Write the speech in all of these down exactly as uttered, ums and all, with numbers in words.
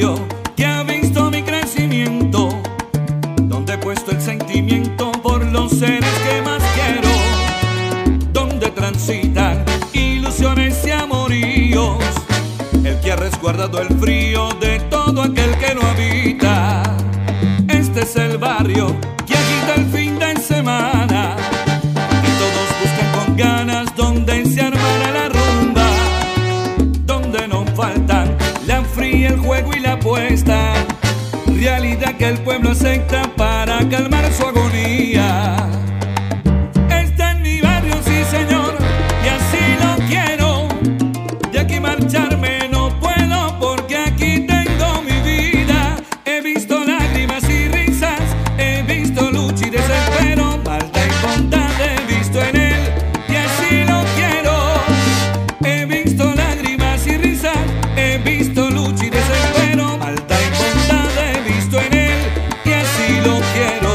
barrio que ha visto mi crecimiento, donde he puesto el sentimiento por los seres que más quiero, donde transitan ilusiones y amoríos, el que ha resguardado el frío de todo aquel que lo habita. Este es el barrio que agita el fin de semana y todos buscan con ganas donde se armará la rumba, donde no faltan la fría, el juego y la apuesta, realidad que el pueblo acepta para calmar su agonía. Está en mi barrio, sí señor, y así lo quiero. De aquí marcharme no puedo porque aquí tengo mi vida. He visto lágrimas y risas, he visto lucha y desespero, maldad y bondad he visto en él y así lo quiero. He visto lágrimas y risas, he visto lucha y desespero, maldad y bondad he visto en él y así lo quiero.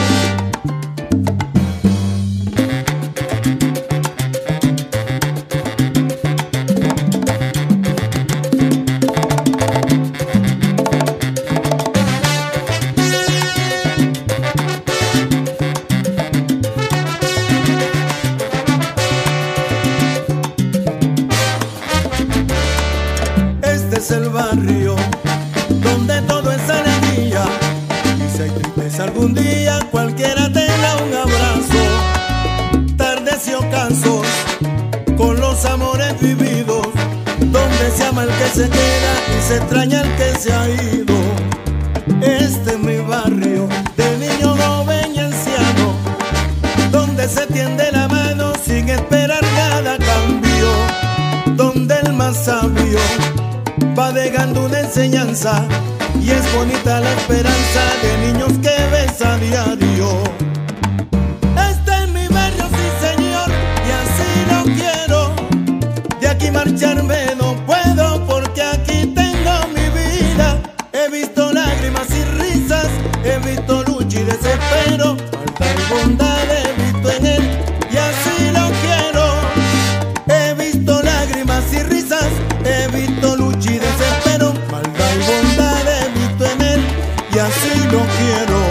Este es el barrio donde todo es alegría, y si hay tristeza algún día cualquiera te da un abrazo. Tardes y ocasos con los amores vividos, donde se ama el que se queda y se extraña el que se ha ido. Este es mi barrio de niño, joven y anciano, donde se tiende la mano sin esperar cada cambio, donde el más sabio va dejando una enseñanza y es bonita la esperanza de niños que ves a diario. Este es mi barrio, sí señor, y así lo quiero. De aquí marcharme no puedo porque aquí tengo mi vida. He visto lágrimas y risas, he visto lucha y desespero, falta y bondad he visto en él y así lo quiero. He visto lágrimas y risas, he visto lucha y desespero, maldad y bondad he visto en él y así lo quiero.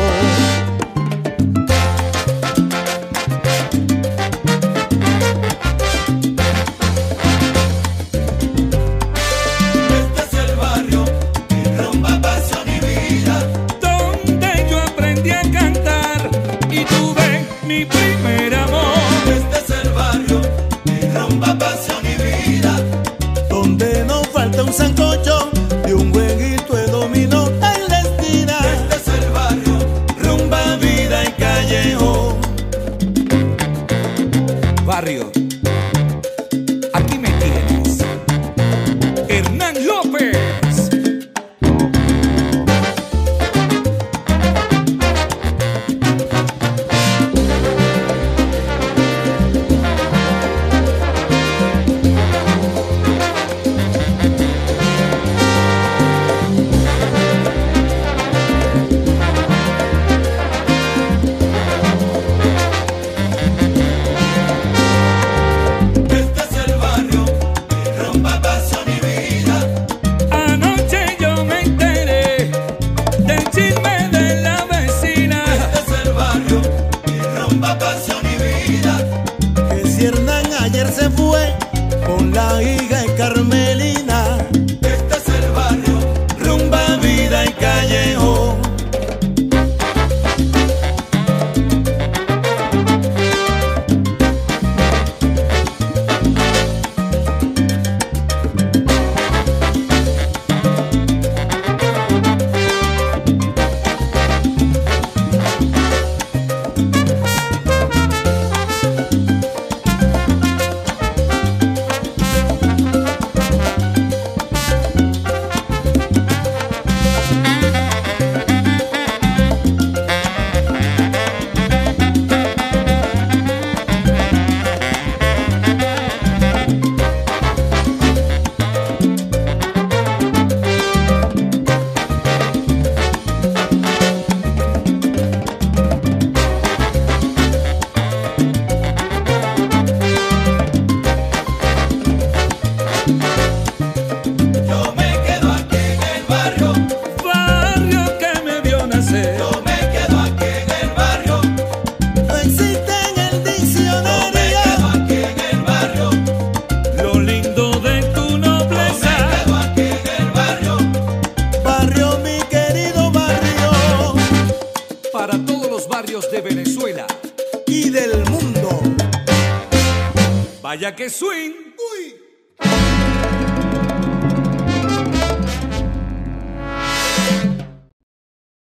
Este es el barrio, mi rumba, pasión y vida, Donde yo aprendí a cantar y tuve mi primer amor. este es el barrio, mi rumba, pasión y vida, donde no falta un sancocho y un jueguito de dominó en la esquina. Este es el barrio, rumba, vida y callejón. Barrio, aquí me tienes, Hernán López. Vaya que swing.